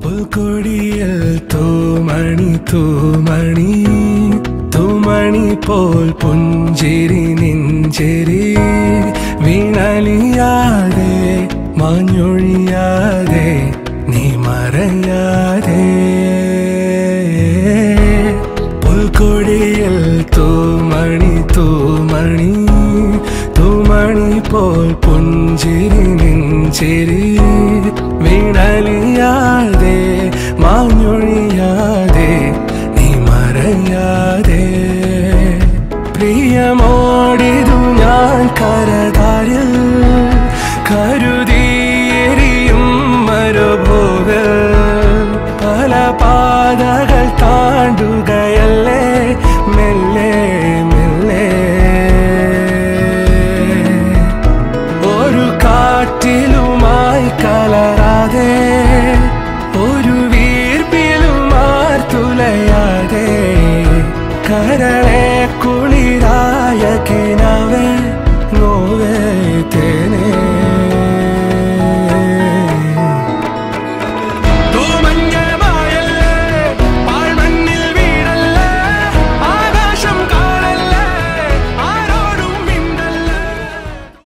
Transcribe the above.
പുൽക്കൊടിയിൽ തൂമണി തൂമണി തൂമണി പോൽ പുഞ്ചിരി നെഞ്ചിരി വീണലിയാതെ മാഞ്ഞൊഴിയാതെ നീ മറയാതെ പുൽക്കൊടിയിൽ തൂമണി തൂമണി തൂമണി പോൽ പുഞ്ചിരി നെഞ്ചിരി വീണലിയാതെ മാഞ്ഞൊഴിയാതെ